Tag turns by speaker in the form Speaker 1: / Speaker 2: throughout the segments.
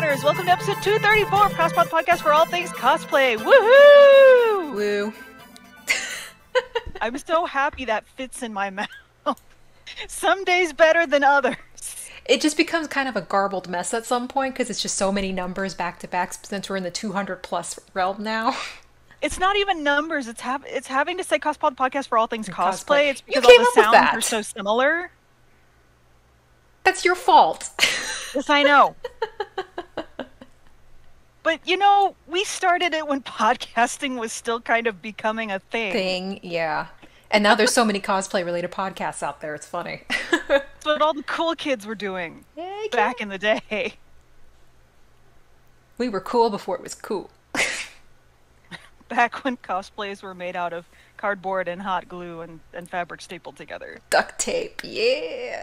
Speaker 1: listeners! Welcome to episode 234 of Crosspod Podcast for all things cosplay. Woohoo!
Speaker 2: Woo.
Speaker 1: I'm so happy that fits in my mouth. Some days better than others.
Speaker 2: It just becomes kind of a garbled mess at some point because it's just so many numbers back to back since we're in the 200 plus realm now.
Speaker 1: It's not even numbers. It's having to say Crosspod Podcast for all things cosplay. It's because
Speaker 2: you came
Speaker 1: all
Speaker 2: up
Speaker 1: the
Speaker 2: with
Speaker 1: sounds
Speaker 2: that.
Speaker 1: are so similar.
Speaker 2: That's your fault.
Speaker 1: Yes, I know. But, you know, we started it when podcasting was still kind of becoming a thing.
Speaker 2: Yeah. And now there's so many cosplay-related podcasts out there. It's funny.
Speaker 1: That's what all the cool kids were doing back in the day.
Speaker 2: We were cool before it was cool.
Speaker 1: Back when cosplays were made out of cardboard and hot glue and fabric stapled together.
Speaker 2: Duct tape, yeah.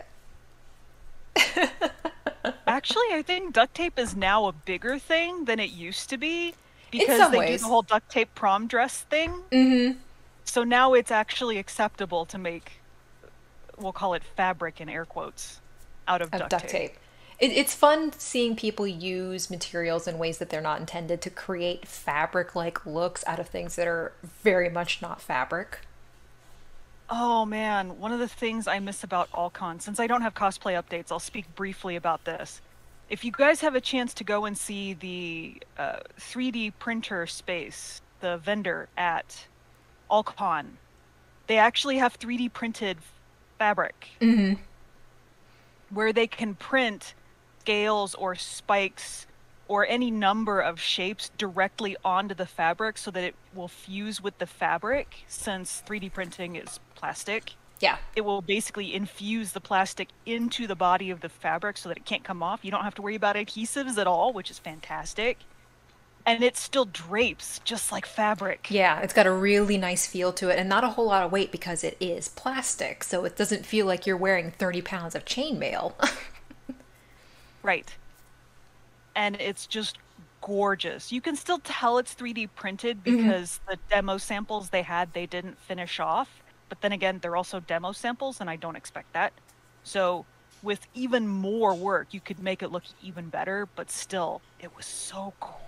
Speaker 1: Actually, I think duct tape is now a bigger thing than it used to be. Because
Speaker 2: In some
Speaker 1: they
Speaker 2: ways.
Speaker 1: do the whole duct tape prom dress thing.
Speaker 2: Mm-hmm.
Speaker 1: So now it's actually acceptable to make, we'll call it fabric in air quotes, out of duct tape.
Speaker 2: It's fun seeing people use materials in ways that they're not intended to create fabric-like looks out of things that are very much not fabric.
Speaker 1: Oh man, one of the things I miss about AllCon, since I don't have cosplay updates, I'll speak briefly about this. If you guys have a chance to go and see the 3D printer space, the vendor at AllCon, they actually have 3D printed fabric.
Speaker 2: Mm-hmm.
Speaker 1: Where they can print scales or spikes or any number of shapes directly onto the fabric so that it will fuse with the fabric. Since 3D printing is plastic,
Speaker 2: Yeah.
Speaker 1: it will basically infuse the plastic into the body of the fabric so that it can't come off. You don't have to worry about adhesives at all, which is fantastic. And it still drapes just like fabric.
Speaker 2: Yeah, it's got a really nice feel to it and not a whole lot of weight because it is plastic, so it doesn't feel like you're wearing 30 pounds of chainmail.
Speaker 1: Right. And it's just gorgeous. You can still tell it's 3D printed because the demo samples they had, they didn't finish off. But then again, they're also demo samples, and I don't expect that. So with even more work, you could make it look even better, but still, it was so cool.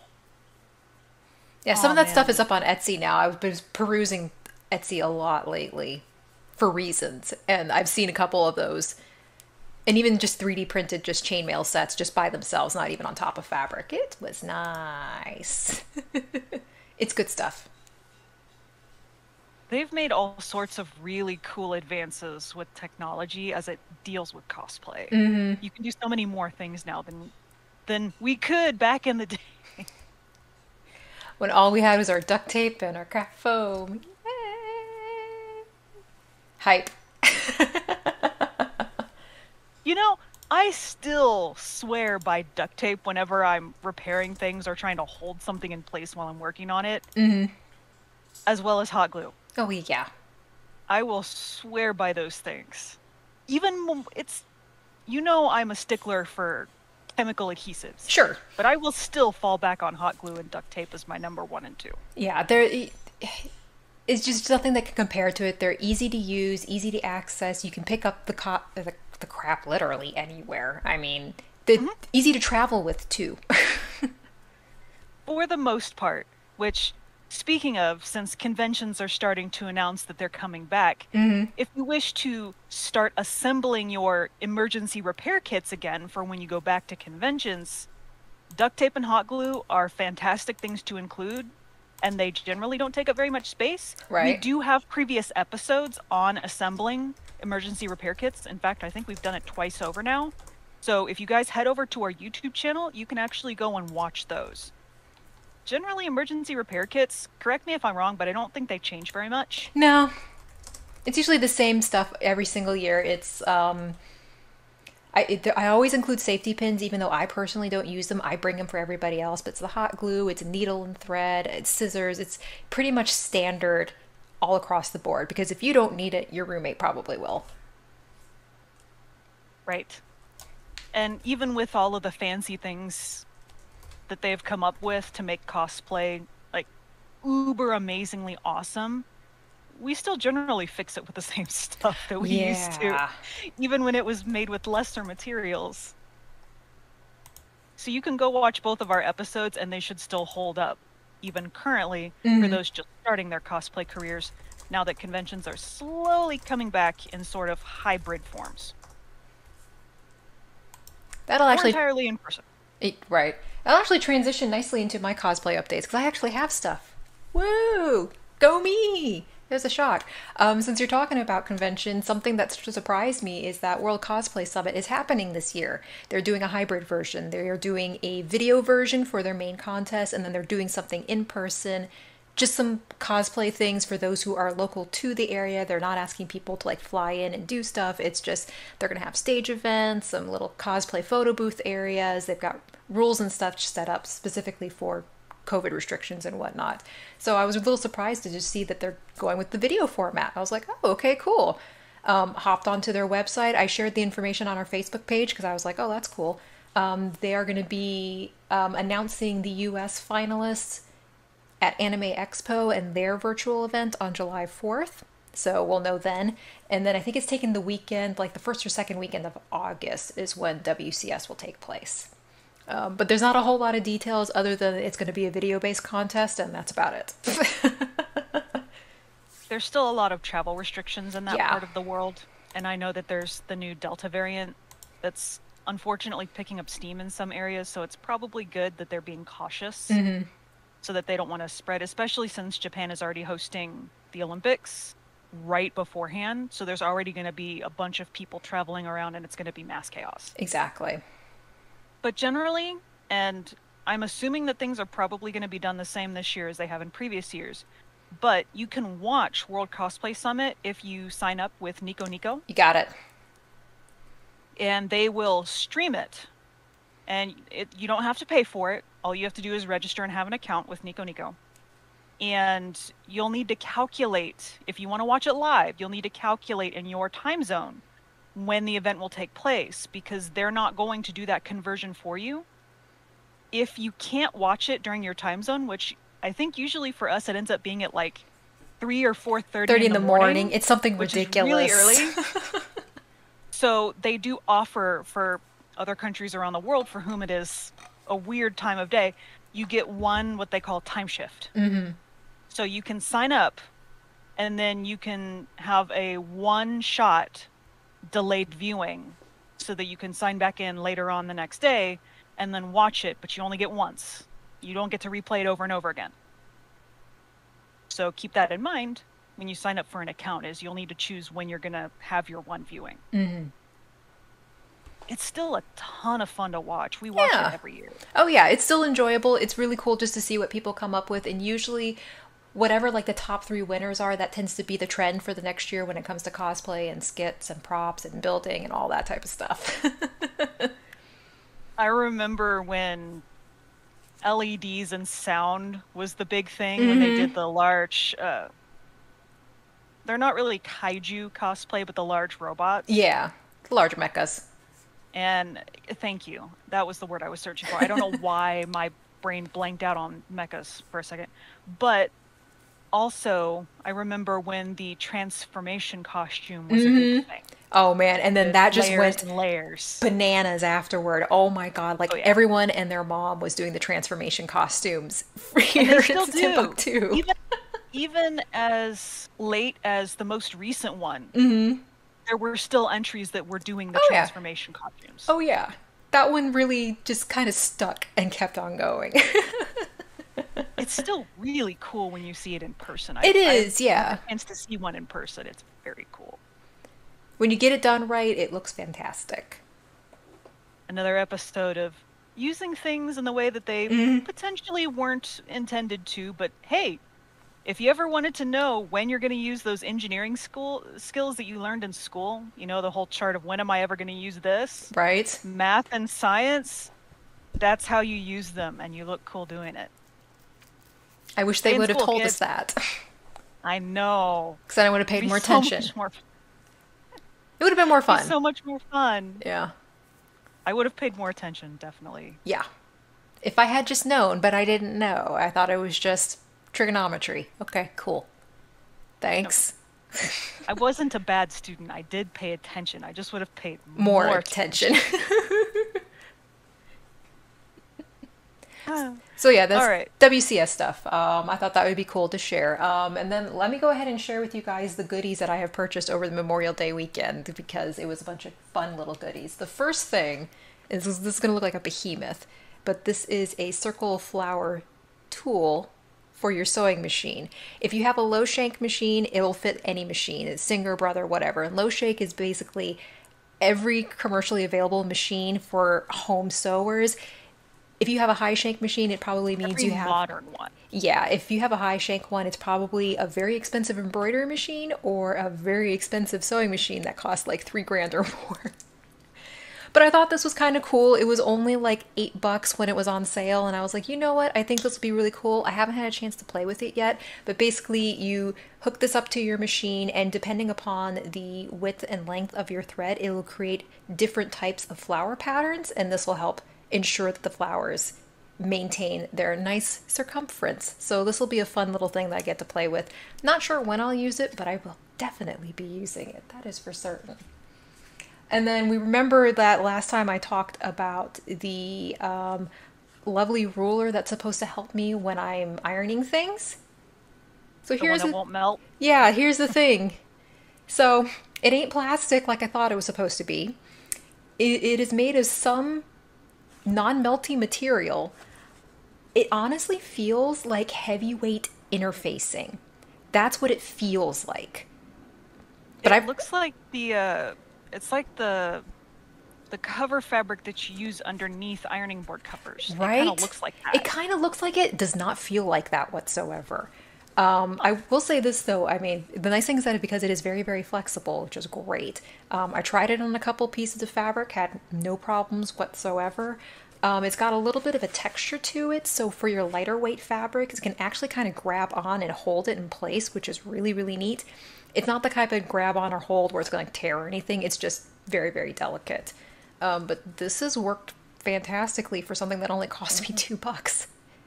Speaker 2: Yeah, some
Speaker 1: Oh,
Speaker 2: of that
Speaker 1: man.
Speaker 2: stuff is up on Etsy now. I've been perusing Etsy a lot lately for reasons, and I've seen a couple of those. And even just 3D printed just chainmail sets just by themselves, not even on top of fabric. It was nice. It's good stuff.
Speaker 1: They've made all sorts of really cool advances with technology as it deals with cosplay.
Speaker 2: Mm-hmm.
Speaker 1: You can do so many more things now than we could back in the day.
Speaker 2: When all we had was our duct tape and our craft foam. Yay! Hype.
Speaker 1: You know, I still swear by duct tape whenever I'm repairing things or trying to hold something in place while I'm working on it,
Speaker 2: Mm-hmm.
Speaker 1: as well as hot glue.
Speaker 2: Oh, yeah.
Speaker 1: I will swear by those things. Even when it's, you know, I'm a stickler for chemical adhesives.
Speaker 2: Sure.
Speaker 1: But I will still fall back on hot glue and duct tape as my number 1 and 2.
Speaker 2: Yeah, it's just nothing that can compare to it. They're easy to use, easy to access. You can pick up the crap literally anywhere. I mean, they're easy to travel with too.
Speaker 1: For the most part, which, speaking of, since conventions are starting to announce that they're coming back, if you wish to start assembling your emergency repair kits again for when you go back to conventions, duct tape and hot glue are fantastic things to include, and they generally don't take up very much space.
Speaker 2: Right.
Speaker 1: We do have previous episodes on assembling emergency repair kits. In fact, I think we've done it twice over now. So if you guys head over to our YouTube channel, you can actually go and watch those. Generally, emergency repair kits, correct me if I'm wrong, but I don't think they change very much.
Speaker 2: No. It's usually the same stuff every single year. It's I always include safety pins, even though I personally don't use them. I bring them for everybody else, but it's the hot glue, it's needle and thread, it's scissors. It's pretty much standard all across the board, because if you don't need it, your roommate probably will.
Speaker 1: Right. And even with all of the fancy things that they've come up with to make cosplay like uber amazingly awesome, we still generally fix it with the same stuff that we used to, even when it was made with lesser materials. So you can go watch both of our episodes and they should still hold up, even currently, for
Speaker 2: Hmm.
Speaker 1: those just starting their cosplay careers, now that conventions are slowly coming back in sort of hybrid forms,
Speaker 2: That'll
Speaker 1: or
Speaker 2: actually,
Speaker 1: entirely in person.
Speaker 2: right. That'll actually transition nicely into my cosplay updates because I actually have stuff. Woo! Go me! There's a shock. Since you're talking about convention, something that's surprised me is that World Cosplay Summit is happening this year. They're doing a hybrid version. They are doing a video version for their main contest, and then they're doing something in person. Just some cosplay things for those who are local to the area. They're not asking people to like fly in and do stuff. It's just they're going to have stage events, some little cosplay photo booth areas. They've got rules and stuff set up specifically for COVID restrictions and whatnot. So I was a little surprised to just see that they're going with the video format. I was like, oh, okay, cool. Hopped onto their website. I shared the information on our Facebook page because I was like, oh, that's cool. They are going to be announcing the US finalists at Anime Expo and their virtual event on July 4th. So we'll know then. And then I think it's taking the weekend, like the first or second weekend of August is when WCS will take place. But there's not a whole lot of details other than it's going to be a video based contest, and that's about it.
Speaker 1: There's still a lot of travel restrictions in that
Speaker 2: Yeah.
Speaker 1: part of the world, and I know that there's the new Delta variant that's unfortunately picking up steam in some areas, so it's probably good that they're being cautious so that they don't want to spread, especially since Japan is already hosting the Olympics right beforehand. So there's already going to be a bunch of people traveling around and it's going to be mass chaos.
Speaker 2: Exactly.
Speaker 1: But generally, and I'm assuming that things are probably going to be done the same this year as they have in previous years, but you can watch World Cosplay Summit if you sign up with Nico Nico,
Speaker 2: You got it.
Speaker 1: and they will stream it. And you don't have to pay for it. All you have to do is register and have an account with Nico Nico. And you'll need to calculate, if you want to watch it live, you'll need to calculate in your time zone when the event will take place, because they're not going to do that conversion for you. If you can't watch it during your time zone, which I think usually for us it ends up being at like 3 or 4:30
Speaker 2: 30
Speaker 1: in
Speaker 2: in
Speaker 1: the
Speaker 2: the morning.
Speaker 1: morning,
Speaker 2: It's something
Speaker 1: which is
Speaker 2: ridiculous.
Speaker 1: really early. So they do offer for other countries around the world for whom it is a weird time of day, you get one what they call time shift. So you can sign up and then you can have a one shot delayed viewing so that you can sign back in later on the next day and then watch it, but you only get once. You don't get to replay it over and over again. So keep that in mind when you sign up for an account, is you'll need to choose when you're going to have your one viewing. It's still a ton of fun to watch. We watch
Speaker 2: Yeah.
Speaker 1: it every year.
Speaker 2: Oh yeah, it's still enjoyable. It's really cool just to see what people come up with, and usually whatever like the top 3 winners are, that tends to be the trend for the next year when it comes to cosplay and skits and props and building and all that type of stuff.
Speaker 1: I remember when LEDs and sound was the big thing when they did the large they're not really kaiju cosplay, but the large robots.
Speaker 2: Yeah, large mechas.
Speaker 1: And thank you. That was the word I was searching for. I don't know why my brain blanked out on mechas for a second. But also, I remember when the transformation costume was a big thing.
Speaker 2: Oh man, and then
Speaker 1: With
Speaker 2: that just
Speaker 1: layers
Speaker 2: went
Speaker 1: and layers.
Speaker 2: bananas afterward. Oh my god, like
Speaker 1: Oh yeah.
Speaker 2: everyone and their mom was doing the transformation costumes
Speaker 1: And
Speaker 2: here
Speaker 1: they still
Speaker 2: in
Speaker 1: do.
Speaker 2: Timbuktu.
Speaker 1: Even as late as the most recent one, there were still entries that were doing the
Speaker 2: Oh, yeah.
Speaker 1: transformation costumes.
Speaker 2: Oh yeah. That one really just kind of stuck and kept on going.
Speaker 1: It's still really cool when you see it in person.
Speaker 2: It is,
Speaker 1: I
Speaker 2: yeah.
Speaker 1: had a chance to see one in person. It's very cool.
Speaker 2: When you get it done right, it looks fantastic.
Speaker 1: Another episode of using things in the way that they potentially weren't intended to, but hey, if you ever wanted to know when you're going to use those engineering skills that you learned in school, you know, the whole chart of when am I ever going to use this?
Speaker 2: Right?
Speaker 1: Math and science, that's how you use them, and you look cool doing it.
Speaker 2: I wish they
Speaker 1: In
Speaker 2: would have
Speaker 1: school,
Speaker 2: told us
Speaker 1: kids.
Speaker 2: that.
Speaker 1: I know.
Speaker 2: Because then I would have
Speaker 1: It'd
Speaker 2: paid
Speaker 1: be
Speaker 2: more
Speaker 1: so
Speaker 2: attention.
Speaker 1: much more,
Speaker 2: It would have been more
Speaker 1: be
Speaker 2: fun.
Speaker 1: so much more fun.
Speaker 2: Yeah.
Speaker 1: I would have paid more attention, definitely.
Speaker 2: Yeah. If I had just known, but I didn't know. I thought it was just trigonometry. Okay, cool. Thanks.
Speaker 1: I wasn't a bad student. I did pay attention. I just would have paid
Speaker 2: More
Speaker 1: more
Speaker 2: attention. So yeah,
Speaker 1: All
Speaker 2: that's
Speaker 1: right.
Speaker 2: WCS stuff. I thought that would be cool to share. And then let me go ahead and share with you guys the goodies that I have purchased over the Memorial Day weekend because it was a bunch of fun little goodies. The first thing is this is going to look like a behemoth, but this is a circle flower tool for your sewing machine. If you have a low shank machine, it'll fit any machine. It's Singer, Brother, whatever. And low shank is basically every commercially available machine for home sewers. If you have a high shank machine, it probably means
Speaker 1: Every
Speaker 2: you have,
Speaker 1: modern one.
Speaker 2: yeah, if you have a high shank one, it's probably a very expensive embroidery machine or a very expensive sewing machine that costs like 3 grand or more. But I thought this was kind of cool. It was only like $8 when it was on sale, and I was like, you know what? I think this will be really cool. I haven't had a chance to play with it yet, but basically you hook this up to your machine, and depending upon the width and length of your thread, it will create different types of flower patterns, and this will help ensure that the flowers maintain their nice circumference. So this will be a fun little thing that I get to play with. Not sure when I'll use it, but I will definitely be using it. That is for certain. And then we remember that last time I talked about the lovely ruler that's supposed to help me when I'm ironing things. So
Speaker 1: The one
Speaker 2: here's
Speaker 1: that
Speaker 2: the,
Speaker 1: won't melt.
Speaker 2: yeah, here's the thing. So it ain't plastic like I thought it was supposed to be. It is made of some non-melty material. It honestly feels like heavyweight interfacing. That's what it feels like. But
Speaker 1: It
Speaker 2: I've
Speaker 1: looks like it's like the cover fabric that you use underneath ironing board covers. It kind of
Speaker 2: right?
Speaker 1: looks like
Speaker 2: It
Speaker 1: that.
Speaker 2: kind of looks like it, does not feel like that whatsoever. I will say this though, I mean, the nice thing is that because it is very, very flexible, which is great. I tried it on a couple pieces of fabric, had no problems whatsoever. It's got a little bit of a texture to it, so for your lighter weight fabric, it can actually kind of grab on and hold it in place, which is really, really neat. It's not the type of grab on or hold where it's going to tear or anything. It's just very, very delicate. But this has worked fantastically for something that only cost me $2.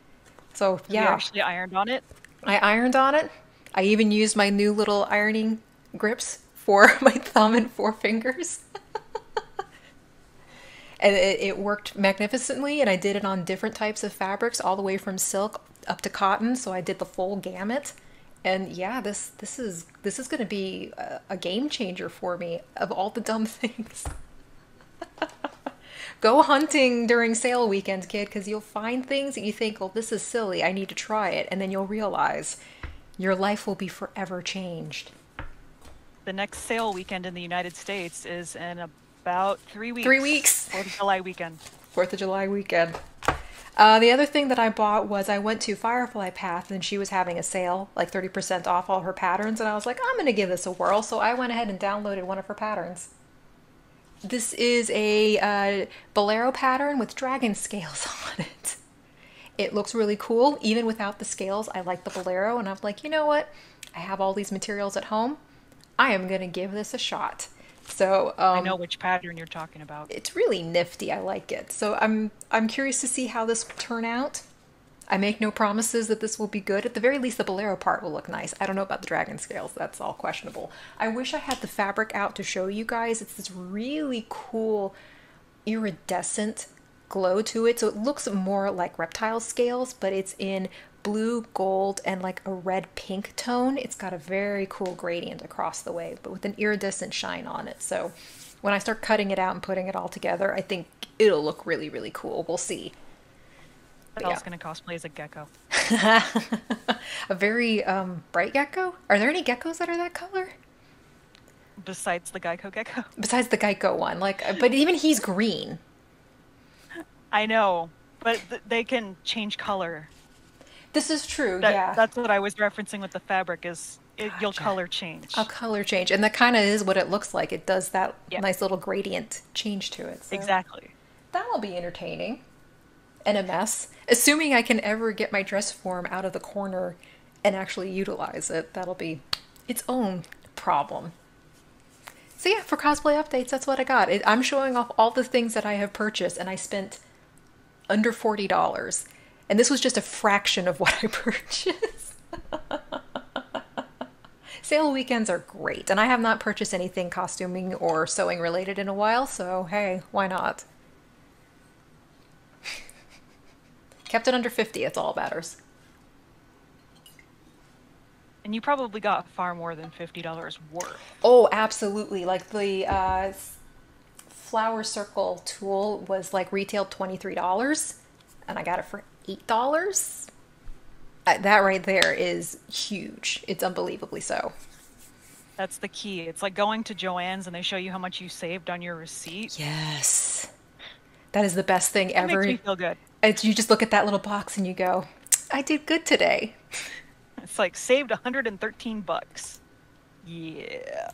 Speaker 2: So
Speaker 1: Have you
Speaker 2: yeah,
Speaker 1: actually ironed on it?
Speaker 2: I ironed on it. I even used my new little ironing grips for my thumb and four fingers. And it worked magnificently, and I did it on different types of fabrics, all the way from silk up to cotton, so I did the full gamut. And yeah, this is going to be a game changer for me of all the dumb things. Go hunting during sale weekend, kid, because you'll find things that you think, well, this is silly, I need to try it, and then you'll realize your life will be forever changed.
Speaker 1: The next sale weekend in the United States is in about 3 weeks.
Speaker 2: 3 weeks.
Speaker 1: 4th of July weekend.
Speaker 2: 4th of July weekend. The other thing that I bought was I went to Firefly Path and she was having a sale, like 30% off all her patterns, and I was like, I'm going to give this a whirl, so I went ahead and downloaded one of her patterns. This is a bolero pattern with dragon scales on it. It looks really cool. Even without the scales, I like the bolero, and I'm like, you know what? I have all these materials at home. I am going to give this a shot. So
Speaker 1: I know which pattern you're talking about.
Speaker 2: it's really nifty. I like it. So I'm curious to see how this will turn out. I make no promises that this will be good. At the very least, the bolero part will look nice. I don't know about the dragon scales. That's all questionable. I wish I had the fabric out to show you guys. It's this really cool iridescent glow to it. So it looks more like reptile scales, but it's in blue, gold, and like a red pink tone. It's got a very cool gradient across the way, but with an iridescent shine on it. So when I start cutting it out and putting it all together, I think it'll look really, really cool. We'll see. But
Speaker 1: Belle's
Speaker 2: yeah.
Speaker 1: going to cosplay as a gecko.
Speaker 2: A very bright gecko? Are there any geckos that are that color?
Speaker 1: Besides the Geico gecko.
Speaker 2: Besides the Geico one. Like, but even he's green.
Speaker 1: I know, but they can change color.
Speaker 2: This is true,
Speaker 1: That
Speaker 2: yeah.
Speaker 1: that's what I was referencing with the fabric is you'll
Speaker 2: Gotcha.
Speaker 1: color change.
Speaker 2: A color change. And that kind of is what it looks like. It does that
Speaker 1: Yeah,
Speaker 2: nice little gradient change to it. So
Speaker 1: exactly.
Speaker 2: that'll be entertaining. And a mess. Assuming I can ever get my dress form out of the corner and actually utilize it, that'll be its own problem. So yeah, for cosplay updates, that's what I got. I'm showing off all the things that I have purchased, and I spent under $40. And this was just a fraction of what I purchased. Sale weekends are great, and I have not purchased anything costuming or sewing related in a while, so hey, why not? Kept it under 50. That's all that matters.
Speaker 1: And you probably got far more than $50 worth.
Speaker 2: Oh, absolutely. Like the flower circle tool was like retailed $23 and I got it for $8. That right there is huge. It's unbelievably so.
Speaker 1: That's the key. It's like going to Joann's and they show you how much you saved on your receipt.
Speaker 2: Yes. That is the best thing
Speaker 1: That makes
Speaker 2: ever.
Speaker 1: me feel good.
Speaker 2: You just look at that little box and you go, I did good today.
Speaker 1: It's like saved 113 bucks. Yeah.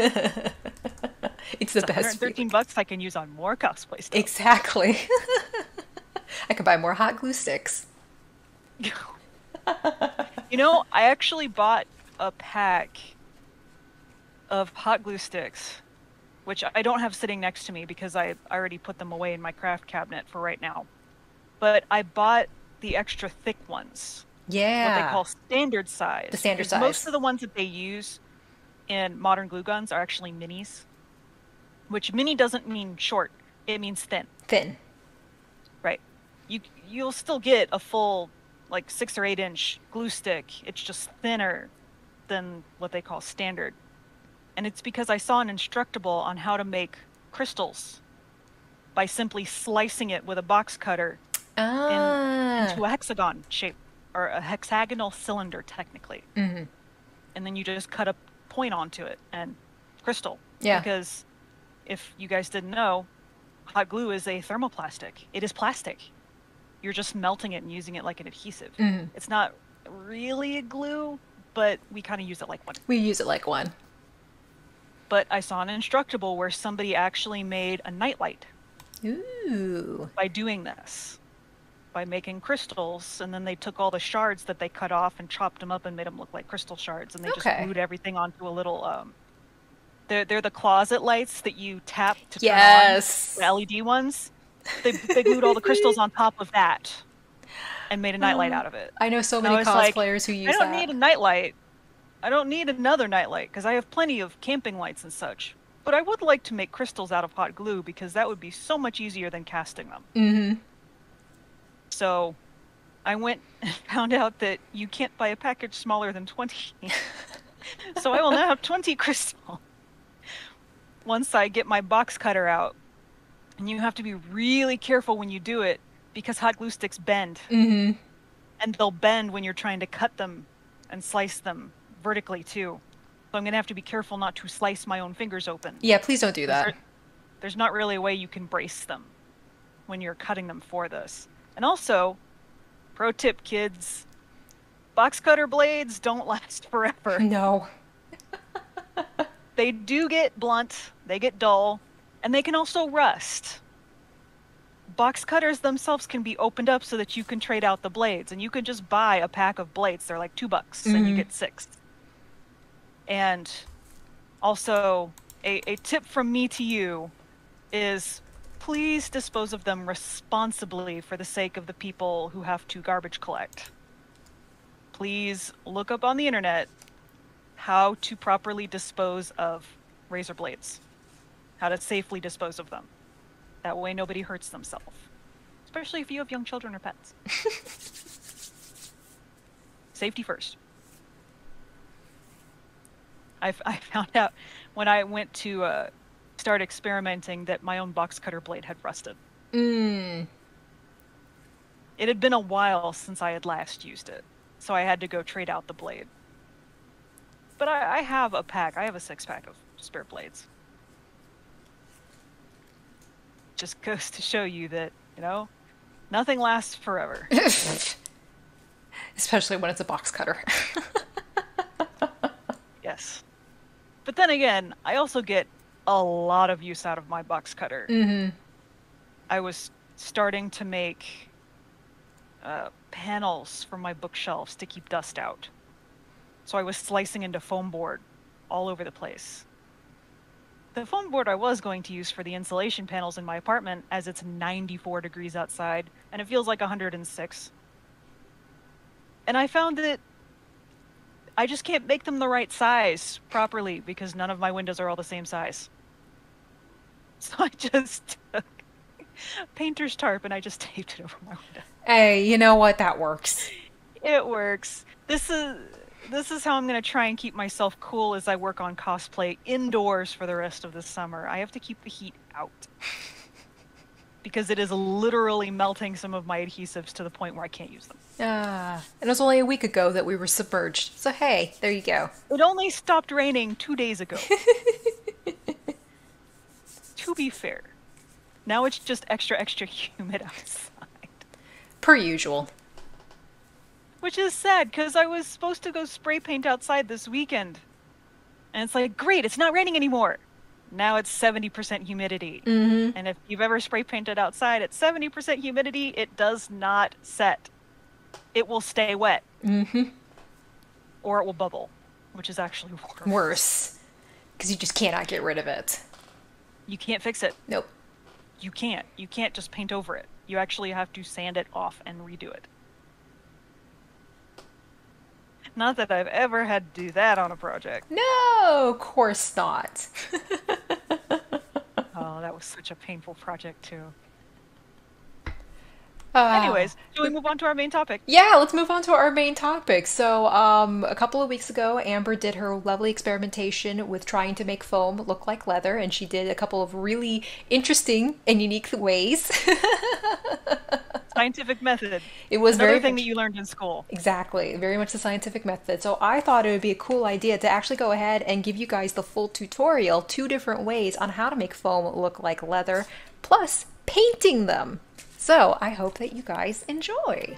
Speaker 2: It's the
Speaker 1: It's
Speaker 2: best
Speaker 1: 113
Speaker 2: feeling.
Speaker 1: bucks I can use on more cosplay stuff.
Speaker 2: Exactly. I can buy more hot glue sticks.
Speaker 1: I actually bought a pack of hot glue sticks, which I don't have sitting next to me because I already put them away in my craft cabinet for right now. But I bought the extra thick ones, what they
Speaker 2: Yeah.
Speaker 1: call standard size.
Speaker 2: The standard
Speaker 1: Because most
Speaker 2: size.
Speaker 1: of the ones that they use in modern glue guns are actually minis, which mini doesn't mean short, it means thin,
Speaker 2: Thin.
Speaker 1: right? You'll still get a full like 6 or 8 inch glue stick. It's just thinner than what they call standard. And it's because I saw an instructable on how to make crystals by simply slicing it with a box cutter
Speaker 2: Ah.
Speaker 1: into a hexagon shape or a hexagonal cylinder technically.
Speaker 2: Mm-hmm.
Speaker 1: And then you just cut a point onto it and crystal.
Speaker 2: Yeah.
Speaker 1: Because if you guys didn't know, hot glue is a thermoplastic. It is plastic. You're just melting it and using it like an adhesive.
Speaker 2: Mm-hmm.
Speaker 1: It's not really a glue, but we kind of use it like one.
Speaker 2: We use it like one.
Speaker 1: But I saw an instructable where somebody actually made a nightlight
Speaker 2: Ooh.
Speaker 1: by doing this, by making crystals, and then they took all the shards that they cut off and chopped them up and made them look like crystal shards, and they just
Speaker 2: Okay.
Speaker 1: glued everything onto a little they're the closet lights that you tap to turn on,
Speaker 2: Yes.
Speaker 1: the LED ones. They glued all the crystals on top of that and made a nightlight out of it.
Speaker 2: I know so
Speaker 1: And I
Speaker 2: many
Speaker 1: was like,
Speaker 2: cosplayers who
Speaker 1: I
Speaker 2: use
Speaker 1: don't
Speaker 2: that.
Speaker 1: need a nightlight. I don't need another nightlight because I have plenty of camping lights and such. But I would like to make crystals out of hot glue because that would be so much easier than casting them.
Speaker 2: Mm-hmm.
Speaker 1: So I went and found out that you can't buy a package smaller than 20. So I will now have 20 crystal once I get my box cutter out. And you have to be really careful when you do it because hot glue sticks bend.
Speaker 2: Mm-hmm.
Speaker 1: And they'll bend when you're trying to cut them and slice them vertically too. So I'm going to have to be careful not to slice my own fingers open.
Speaker 2: Yeah, please don't do that.
Speaker 1: There's not really a way you can brace them when you're cutting them for this. And also, pro tip, kids, box cutter blades don't last forever.
Speaker 2: No.
Speaker 1: They do get blunt, they get dull, and they can also rust. Box cutters themselves can be opened up so that you can trade out the blades, and you can just buy a pack of blades. They're like $2, and you get 6. And also, a tip from me to you is please dispose of them responsibly for the sake of the people who have to garbage collect. Please look up on the internet how to properly dispose of razor blades, how to safely dispose of them. That way nobody hurts themselves, especially if you have young children or pets. Safety first. I found out when I went to start experimenting that my own box cutter blade had rusted.
Speaker 2: Mm.
Speaker 1: It had been a while since I had last used it, so I had to go trade out the blade. But I have a pack. I have a 6-pack of spare blades. Just goes to show you that, nothing lasts forever.
Speaker 2: Especially when it's a box cutter.
Speaker 1: Yes. But then again, I also get a lot of use out of my box cutter.
Speaker 2: Mm-hmm.
Speaker 1: I was starting to make panels for my bookshelves to keep dust out. So I was slicing into foam board all over the place. The foam board I was going to use for the insulation panels in my apartment, as it's 94 degrees outside and it feels like 106. And I found that I just can't make them the right size properly because none of my windows are all the same size. So I just took painter's tarp and I just taped it over my window.
Speaker 2: Hey, you know what? That works.
Speaker 1: It works. This is how I'm going to try and keep myself cool as I work on cosplay indoors for the rest of the summer. I have to keep the heat out. Because it is literally melting some of my adhesives to the point where I can't use them.
Speaker 2: And it was only a week ago that we were submerged. So hey, there you go.
Speaker 1: It only stopped raining 2 days ago. To be fair. Now it's just extra humid outside.
Speaker 2: Per usual.
Speaker 1: Which is sad, because I was supposed to go spray paint outside this weekend. And it's like, great, it's not raining anymore. Now it's 70% humidity. And if you've ever spray painted outside at 70% humidity, it does not set. It will stay wet. Or it will bubble, which is actually worse.
Speaker 2: Worse. Because you just cannot get rid of it.
Speaker 1: You can't fix it.
Speaker 2: Nope.
Speaker 1: You can't. You can't just paint over it. You actually have to sand it off and redo it. Not that I've ever had to do that on a project.
Speaker 2: No, of course not.
Speaker 1: Oh, that was such a painful project, too.
Speaker 2: Uh,
Speaker 1: Anyways, shall we move on to our main topic?
Speaker 2: Yeah, let's move on to our main topic. So, a couple of weeks ago, Amber did her lovely experimentation with trying to make foam look like leather, and she did a couple of really interesting and unique ways.
Speaker 1: Scientific method.
Speaker 2: It was
Speaker 1: Another
Speaker 2: very
Speaker 1: thing
Speaker 2: much,
Speaker 1: that you learned in school.
Speaker 2: exactly, very much the scientific method. So I thought it would be a cool idea to actually go ahead and give you guys the full tutorial, 2 different ways on how to make foam look like leather, plus painting them. So I hope that you guys enjoy.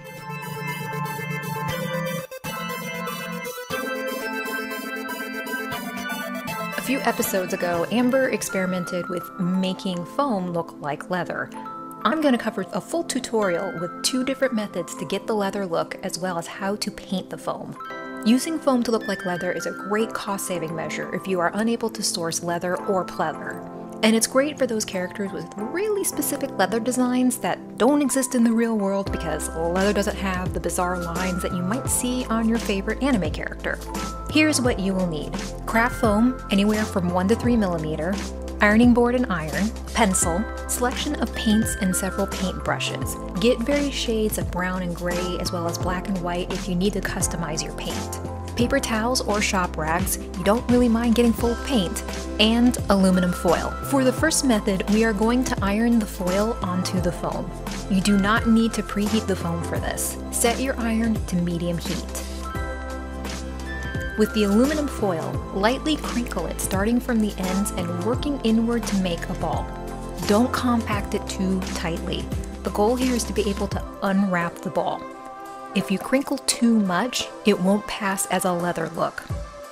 Speaker 2: A few episodes ago, Amber experimented with making foam look like leather. I'm going to cover a full tutorial with 2 different methods to get the leather look, as well as how to paint the foam. Using foam to look like leather is a great cost-saving measure if you are unable to source leather or pleather. And it's great for those characters with really specific leather designs that don't exist in the real world because leather doesn't have the bizarre lines that you might see on your favorite anime character. Here's what you will need. Craft foam, anywhere from 1 to 3 millimeter, ironing board and iron, pencil, selection of paints and several paint brushes. Get various shades of brown and gray as well as black and white if you need to customize your paint. Paper towels or shop rags, you don't really mind getting full of paint, and aluminum foil. For the first method, we are going to iron the foil onto the foam. You do not need to preheat the foam for this. Set your iron to medium heat. With the aluminum foil, lightly crinkle it starting from the ends and working inward to make a ball. Don't compact it too tightly. The goal here is to be able to unwrap the ball. If you crinkle too much, it won't pass as a leather look.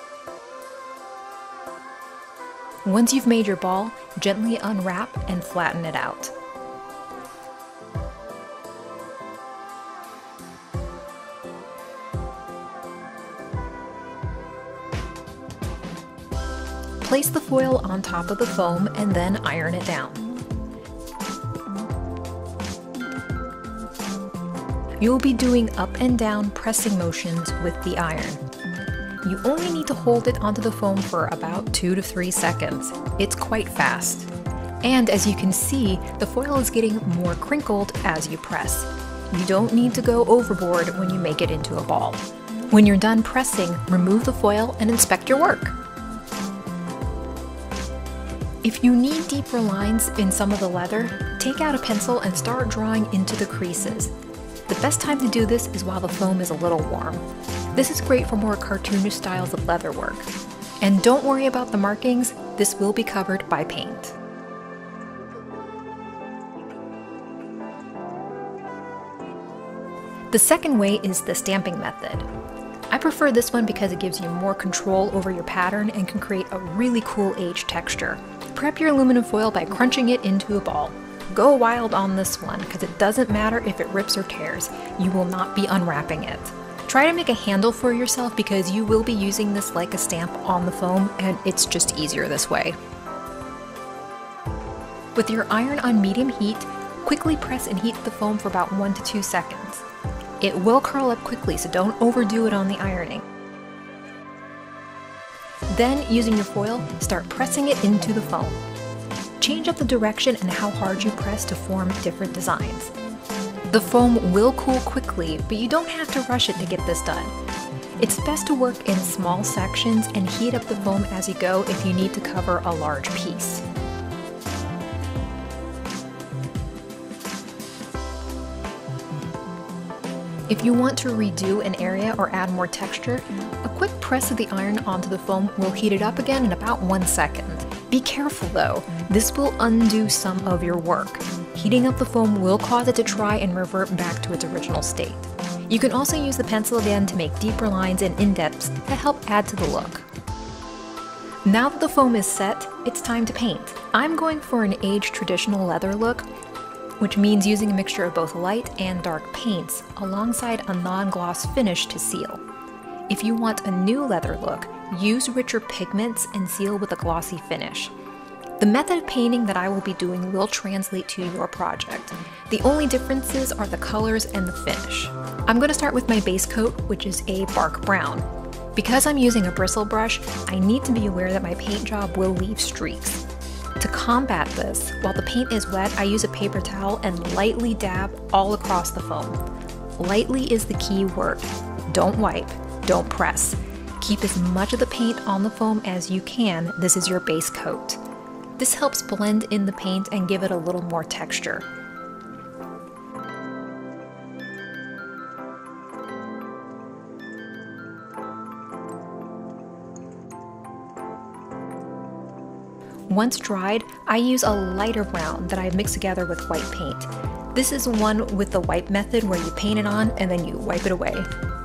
Speaker 2: Once you've made your ball, gently unwrap and flatten it out. Place the foil on top of the foam and then iron it down. You'll be doing up and down pressing motions with the iron. You only need to hold it onto the foam for about 2 to 3 seconds. It's quite fast. And as you can see, the foil is getting more crinkled as you press. You don't need to go overboard when you make it into a ball. When you're done pressing, remove the foil and inspect your work. If you need deeper lines in some of the leather, take out a pencil and start drawing into the creases. The best time to do this is while the foam is a little warm. This is great for more cartoonish styles of leather work. And don't worry about the markings, this will be covered by paint. The second way is the stamping method. I prefer this one because it gives you more control over your pattern and can create a really cool age texture. Prep your aluminum foil by crunching it into a ball. Go wild on this one because it doesn't matter if it rips or tears. You will not be unwrapping it. Try to make a handle for yourself because you will be using this like a stamp on the foam and it's just easier this way. With your iron on medium heat, quickly press and heat the foam for about 1 to 2 seconds. It will curl up quickly, so don't overdo it on the ironing. Then, using your foil, start pressing it into the foam. change up the direction and how hard you press to form different designs. The foam will cool quickly, but you don't have to rush it to get this done. It's best to work in small sections and heat up the foam as you go if you need to cover a large piece. If you want to redo an area or add more texture, a quick press of the iron onto the foam will heat it up again in about 1 second. Be careful though, this will undo some of your work. Heating up the foam will cause it to try and revert back to its original state. You can also use the pencil again to make deeper lines and indents to help add to the look. Now that the foam is set, it's time to paint. I'm going for an aged traditional leather look, which means using a mixture of both light and dark paints alongside a non-gloss finish to seal. If you want a new leather look, use richer pigments and seal with a glossy finish. The method of painting that I will be doing will translate to your project. The only differences are the colors and the finish. I'm going to start with my base coat, which is a bark brown. Because I'm using a bristle brush, I need to be aware that my paint job will leave streaks. To combat this, while the paint is wet, I use a paper towel and lightly dab all across the foam. Lightly is the key word. Don't wipe, don't press. Keep as much of the paint on the foam as you can. This is your base coat. This helps blend in the paint and give it a little more texture. Once dried, I use a lighter brown that I've mixed together with white paint. This is one with the wipe method where you paint it on and then you wipe it away.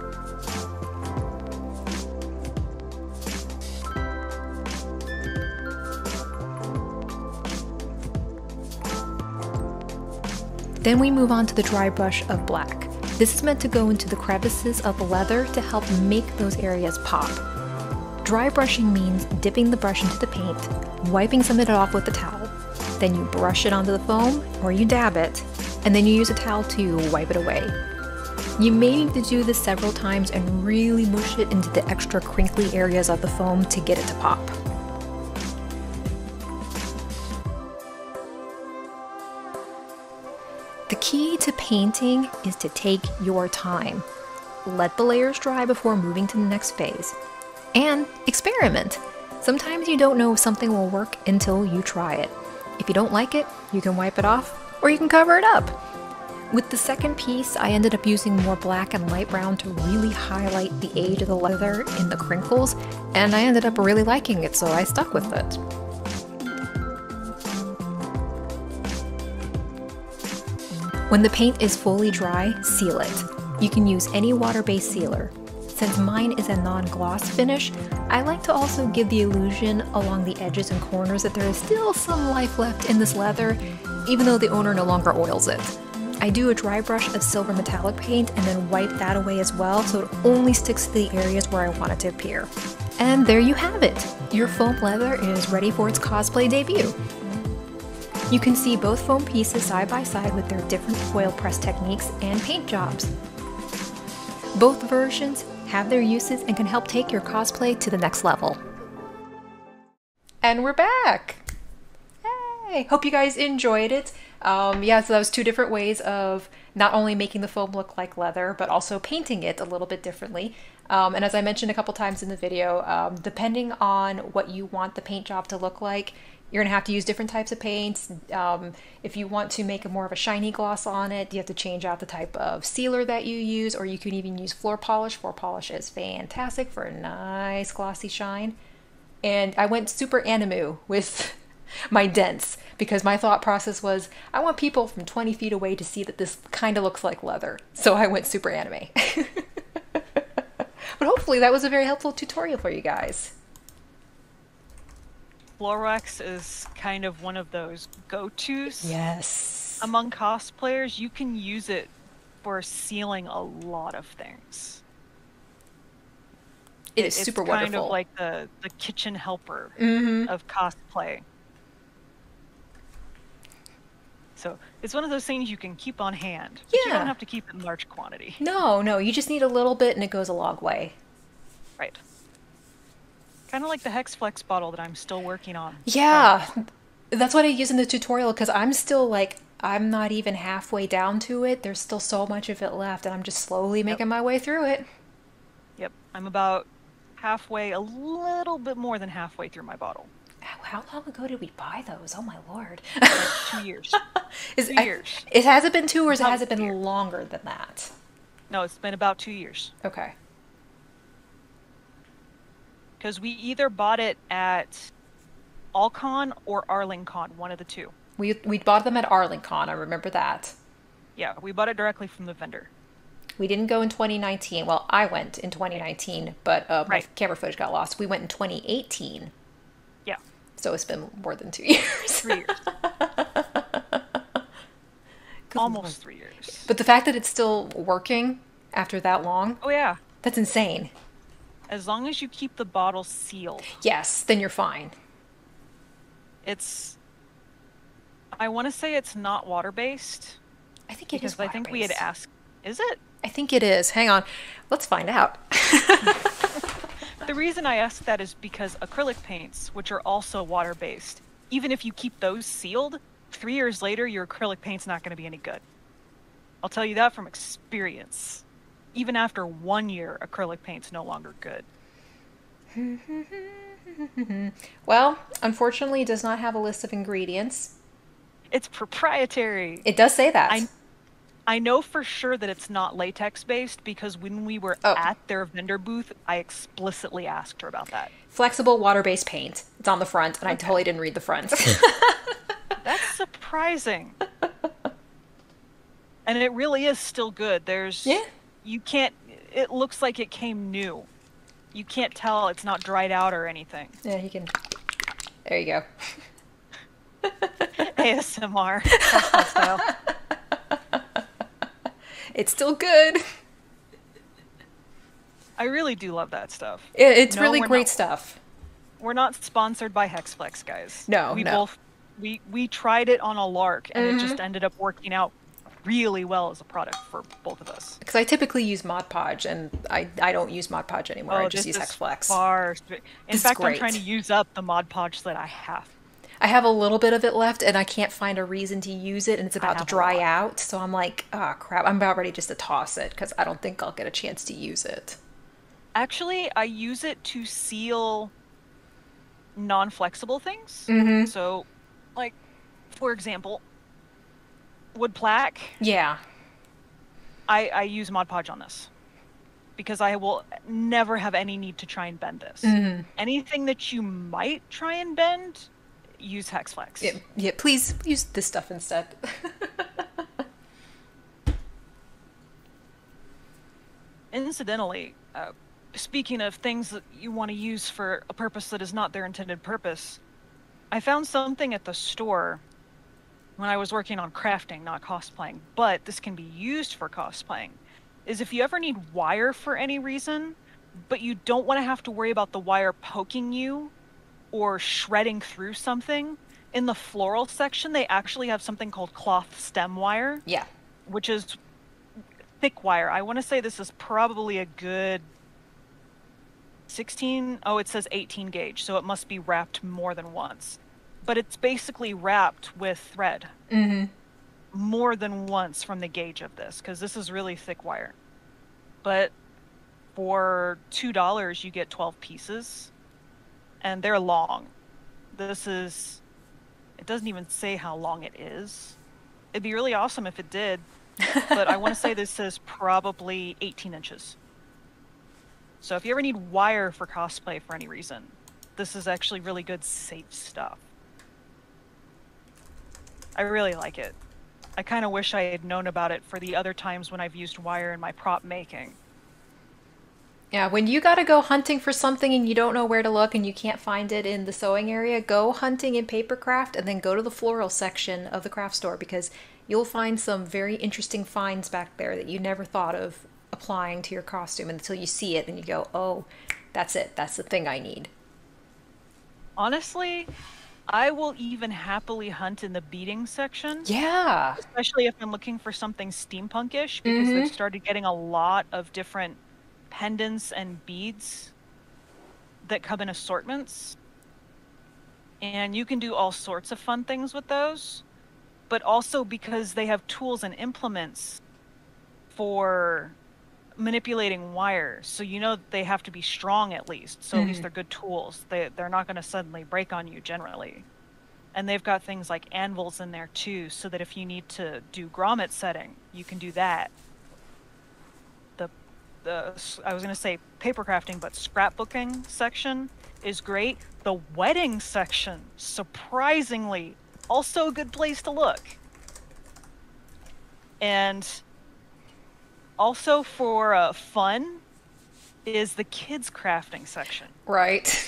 Speaker 2: Then we move on to the dry brush of black. This is meant to go into the crevices of the leather to help make those areas pop. Dry brushing means dipping the brush into the paint, wiping some of it off with a towel. Then you brush it onto the foam, or you dab it, and then you use a towel to wipe it away. You may need to do this several times and really mush it into the extra crinkly areas of the foam to get it to pop. The key to painting is to take your time. Let the layers dry before moving to the next phase. And experiment. Sometimes you don't know if something will work until you try it. If you don't like it, you can wipe it off, or you can cover it up. With the second piece, I ended up using more black and light brown to really highlight the age of the leather in the crinkles, and I ended up really liking it, so I stuck with it. When the paint is fully dry, seal it. You can use any water-based sealer. Since mine is a non-gloss finish, I like to also give the illusion along the edges and corners that there is still some life left in this leather, even though the owner no longer oils it. I do a dry brush of silver metallic paint and then wipe that away as well, so it only sticks to the areas where I want it to appear. And there you have it! Your foam leather is ready for its cosplay debut. You can see both foam pieces side by side with their different foil press techniques and paint jobs. Both versions have their uses and can help take your cosplay to the next level. And we're back! Hey! Hope you guys enjoyed it. Yeah, so that was 2 different ways of not only making the foam look like leather, but also painting it a little bit differently. And as I mentioned a couple times in the video, depending on what you want the paint job to look like, you're going to have to use different types of paints. If you want to make a more of a shiny gloss on it, you have to change out the type of sealer that you use, or you can even use floor polish. Floor polish is fantastic for a nice glossy shine. And I went super anime with my dents because my thought process was, I want people from 20 feet away to see that this kind of looks like leather. So I went super anime. But hopefully that was a very helpful tutorial for you guys.
Speaker 1: Florex is kind of one of those go-tos.
Speaker 2: Yes.
Speaker 1: Among cosplayers, you can use it for sealing a lot of things.
Speaker 2: It's super wonderful.
Speaker 1: It's kind of like the kitchen helper of cosplay. So it's one of those things you can keep on hand. But you don't have to keep it in large quantity.
Speaker 2: No, you just need a little bit and it goes a long way.
Speaker 1: Right. Kind of like the Hexflex bottle that I'm still working on.
Speaker 2: Yeah. That's what I use in the tutorial because I'm still like, I'm not even halfway down to it. There's still so much of it left, and I'm just slowly
Speaker 1: Yep.
Speaker 2: making my way through it.
Speaker 1: Yep. I'm about halfway, a little bit more than halfway through my bottle.
Speaker 2: How long ago did we buy those? Oh my lord.
Speaker 1: Like 2 years.
Speaker 2: Is
Speaker 1: 2 years.
Speaker 2: it hasn't been 2 or has
Speaker 1: About
Speaker 2: it
Speaker 1: a year.
Speaker 2: been longer than that?
Speaker 1: No, it's been about 2 years.
Speaker 2: Okay.
Speaker 1: Because we either bought it at Alcon or Arlingcon, one of the two.
Speaker 2: We bought them at Arlingcon. I remember that.
Speaker 1: Yeah, we bought it directly from the vendor.
Speaker 2: We didn't go in 2019. Well, I went in 2019, but my
Speaker 1: Right.
Speaker 2: camera footage got lost. We went in 2018,
Speaker 1: Yeah,
Speaker 2: so it's bbeen more than 2 years.
Speaker 1: 3 years.
Speaker 2: Good lord.
Speaker 1: Almost 3 years.
Speaker 2: But the fact that it's still working after that long,
Speaker 1: Oh, yeah.
Speaker 2: that's insane.
Speaker 1: As long as you keep the bottle sealed,
Speaker 2: Yes, then you're fine.
Speaker 1: it's. I want to say it's not water based
Speaker 2: I think it is
Speaker 1: because I think we had
Speaker 2: water-based.
Speaker 1: asked. Is it?
Speaker 2: I think it is. Hang on. Let's find out.
Speaker 1: The reason I ask that is because acrylic paints, which are also water based, even if you keep those sealed, 3 years later, your acrylic paint's not going to be any good. I'll tell you that from experience. Even after 1 year, acrylic paint's no longer good.
Speaker 2: Well, unfortunately, it does not have a list of ingredients.
Speaker 1: It's proprietary.
Speaker 2: It does say that.
Speaker 1: I know for sure that it's not latex based because when we were
Speaker 2: Oh.
Speaker 1: at their vendor booth, I explicitly asked her about that.
Speaker 2: Flexible water-based paint. It's on the front, and I totally didn't read the front.
Speaker 1: That's surprising. And it really is still good.
Speaker 2: Yeah.
Speaker 1: You can't, it looks like it came new. You can't tell it's not dried out or anything.
Speaker 2: Yeah, you can. There you go.
Speaker 1: ASMR. That's my style.
Speaker 2: It's still good.
Speaker 1: I really do love that stuff.
Speaker 2: It's
Speaker 1: No,
Speaker 2: really
Speaker 1: we're
Speaker 2: great
Speaker 1: not.
Speaker 2: stuff.
Speaker 1: We're not sponsored by Hexflex, guys.
Speaker 2: No,
Speaker 1: we
Speaker 2: no.
Speaker 1: both we tried it on a lark, and it just ended up working out really well as a product for both of us.
Speaker 2: Because I typically use Mod Podge, and I don't use Mod Podge anymore. I just use
Speaker 1: this is
Speaker 2: Hexflex.
Speaker 1: In
Speaker 2: This is
Speaker 1: fact, I'm
Speaker 2: great.
Speaker 1: trying to use up the Mod Podge that I have.
Speaker 2: I have a little bit of it left, and I can't find a reason to use it, and it's about to
Speaker 1: have a
Speaker 2: dry
Speaker 1: lot.
Speaker 2: out. So I'm like, oh crap! I'm about ready just to toss it because I don't think I'll get a chance to use it.
Speaker 1: Actually, I use it to seal non-flexible things. So, like, for example, wood plaque.
Speaker 2: Yeah.
Speaker 1: I use Mod Podge on this because I will never have any need to try and bend this. Anything that you might try and bend, use Hexflex.
Speaker 2: Yeah. Please use this stuff instead.
Speaker 1: Incidentally, speaking of things that you want to use for a purpose that is not their intended purpose, I found something at the store when I was working on crafting, not cosplaying, but this can be used for cosplaying, is if you ever need wire for any reason, but you don't want to have to worry about the wire poking you or shredding through something, in the floral section, they actually have something called cloth stem wire,
Speaker 2: Yeah.
Speaker 1: which is thick wire. I want to say this is probably a good 16, oh, it says 18 gauge, so it must be wrapped more than once. But it's basically wrapped with thread more than once from the gauge of this, because this is really thick wire. But for $2, you get 12 pieces, and they're long. This is, it doesn't even say how long it is. It'd be really awesome if it did, but I want to say this is probably 18 inches. So if you ever need wire for cosplay for any reason, this is actually really good, safe stuff. I really like it. I kind of wish I had known about it for the other times when I've used wire in my prop making.
Speaker 2: Yeah, when you gotta go hunting for something and you don't know where to look and you can't find it in the sewing area, go hunting in papercraft and then go to the floral section of the craft store because you'll find some very interesting finds back there that you never thought of applying to your costume until you see it and you go, oh, that's it. That's the thing I need.
Speaker 1: Honestly, I will even happily hunt in the beading section,
Speaker 2: Yeah.
Speaker 1: especially if I'm looking for something steampunkish, because they've started getting a lot of different pendants and beads that come in assortments. and you can do all sorts of fun things with those, but also because they have tools and implements for manipulating wires, so you know they have to be strong at least, so at least they're good tools. They're not going to suddenly break on you generally. And they've got things like anvils in there too, so that if you need to do grommet setting, you can do that. I was going to say paper crafting, but scrapbooking section is great. The wedding section, surprisingly, also a good place to look. And also for fun is the kids crafting section.
Speaker 2: Right.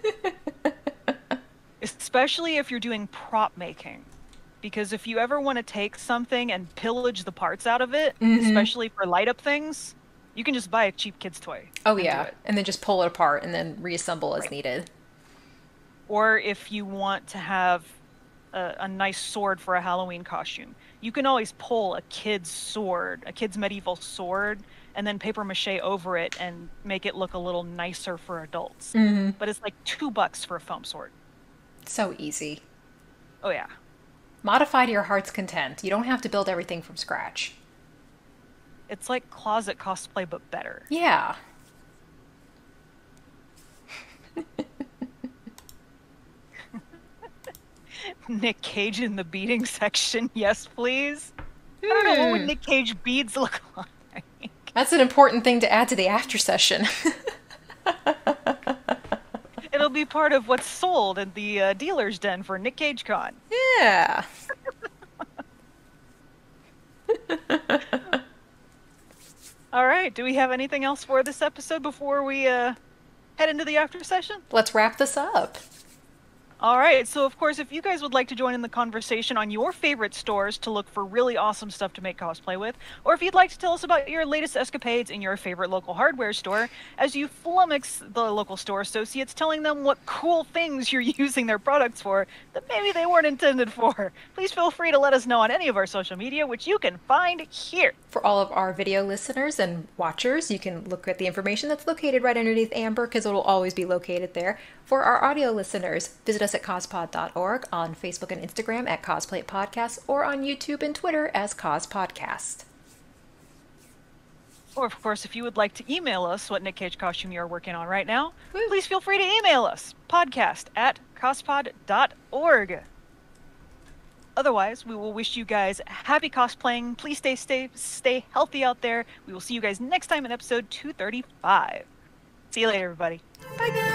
Speaker 1: Especially if you're doing prop making. Because if you ever want to take something and pillage the parts out of it, especially for light up things, you can just buy a cheap kid's toy.
Speaker 2: Oh, yeah. And then just pull it apart and then reassemble as needed.
Speaker 1: Or if you want to have a nice sword for a Halloween costume, you can always pull a kid's sword, a kid's medieval sword, and then paper mache over it and make it look a little nicer for adults. But it's like $2 for a foam sword.
Speaker 2: So easy.
Speaker 1: Oh, yeah.
Speaker 2: Modify to your heart's content. You don't have to build everything from scratch.
Speaker 1: It's like closet cosplay, but better.
Speaker 2: Yeah.
Speaker 1: Nick Cage in the beading section, yes, please. I don't know, what would Nick Cage beads look like?
Speaker 2: That's an important thing to add to the after session.
Speaker 1: It'll be part of what's sold in the dealer's den for Nick Cage Con.
Speaker 2: Yeah.
Speaker 1: All right, do we have anything else for this episode before we head into the after session?
Speaker 2: Let's wrap this up.
Speaker 1: All right, so of course, if you guys would like to join in the conversation on your favorite stores to look for really awesome stuff to make cosplay with, or if you'd like to tell us about your latest escapades in your favorite local hardware store, as you flummox the local store associates telling them what cool things you're using their products for that maybe they weren't intended for, please feel free to let us know on any of our social media, which you can find here.
Speaker 2: For all of our video listeners and watchers, you can look at the information that's located right underneath Amber, because it'll always be located there. For our audio listeners, visit us at cospod.org, on Facebook and Instagram at Cosplay Podcast, or on YouTube and Twitter as CosPodcast.
Speaker 1: Or, of course, if you would like to email us what Nick Cage costume you're working on right now, please feel free to email us, podcast@cospod.org. Otherwise, we will wish you guys happy cosplaying. Please stay healthy out there. We will see you guys next time in episode 235. See you later, everybody.
Speaker 2: Bye, guys.